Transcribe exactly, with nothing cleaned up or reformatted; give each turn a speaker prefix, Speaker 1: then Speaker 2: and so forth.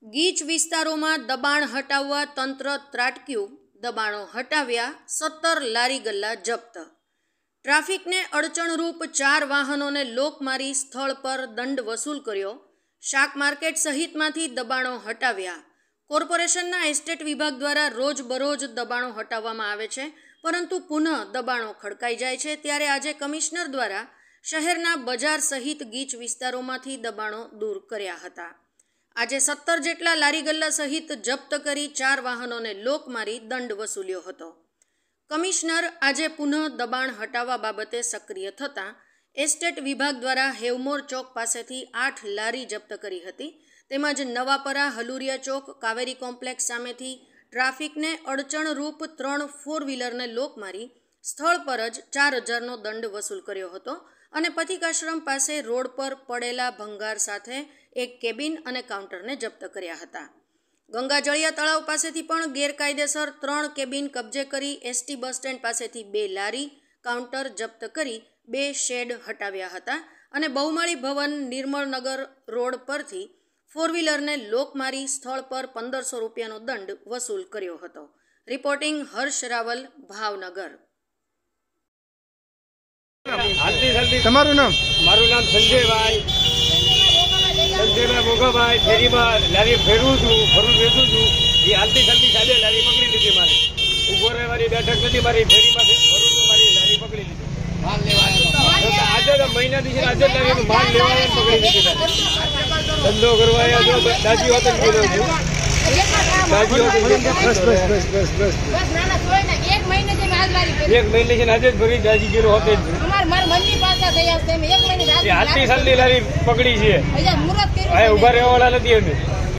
Speaker 1: ગીચ વિસ્તારોમાં દબાણ હટાવવા તંત્ર ત્રાટક્યું, દબાણો હટાવ્યા, સત્તર લારી ગલ્લા જપ્ત. ટ્રાફિકને અડચણરૂપ ચાર વાહનોને લોક મારી સ્થળ પર દંડ વસૂલ કર્યો. શાક માર્કેટ સહિતમાંથી દબાણો હટાવ્યા. કોર્પોરેશનના એસ્ટેટ વિભાગ દ્વારા રોજબરોજ દબાણો હટાવવામાં આવે છે, પરંતુ પુનઃ દબાણો ખડકાઈ જાય છે. ત્યારે આજે કમિશનર દ્વારા શહેરના બજાર સહિત ગીચ વિસ્તારોમાંથી દબાણો દૂર કર્યા હતા. આજે સત્તર જેટલા લારી ગલ્લા સહિત જપ્ત કરી ચાર વાહનોને લોક મારી દંડ વસૂલ્યો હતો. કમિશનર આજે પુનઃ દબાણ હટાવવા બાબતે સક્રિય થતાં એસ્ટેટ વિભાગ દ્વારા હેવમોર ચોક પાસેથી આઠ લારી જપ્ત કરી હતી. તેમજ નવાપરા હલુરિયા ચોક કાવેરી કોમ્પ્લેક્સ સામેથી ટ્રાફિકને અડચણરૂપ ત્રણ ફોર વ્હીલરને લોક મારી સ્થળ પર જ ચાર હજારનો દંડ વસૂલ કર્યો હતો અને પથિકાશ્રમ પાસે રોડ પર પડેલા ભંગાર સાથે એક કેબિન અને કાઉન્ટરને જપ્ત કર્યા હતા. ગંગાજળિયા તળાવ પાસેથી પણ ગેરકાયદેસર ત્રણ કેબિન કબજે કરી એસટી બસ સ્ટેન્ડ પાસેથી બે લારી કાઉન્ટર જપ્ત કરી બે શેડ હટાવ્યા હતા અને બહુમાળી ભવન નિર્મળનગર રોડ પરથી ફોર વ્હીલરને લોક મારી સ્થળ પર પંદરસો રૂપિયાનો દંડ વસૂલ કર્યો હતો. રિપોર્ટિંગ હર્ષ રાવલ, ભાવનગર.
Speaker 2: તમારું નામ?
Speaker 3: મારું નામ સંજયભાઈ સંજયભાઈ મોગાભાઈ. ફેરીમાં લારી ફેરવું છું, ફરું વેચું છું. એ હાલતી ચાલતી ચાલે લારી પકડી લીધી. મારી ઉભો રહે મારી બેઠક નથી. મારી ફેરીમાં ફરું છું, મારી લારી પકડી લીધી. આજે તો મહિના દિવસે આજે લારી માલ લેવા પકડી લીધી. ધંધો કરવા દાજી હોટલ ગયેલો છું. એક મહિને છે આજે જ ભરી દાજી ગયેલો હોતે જ હાલતી ચાલતી લારી પકડી છે. ઉભા રહેવા વાળા નથી અમે.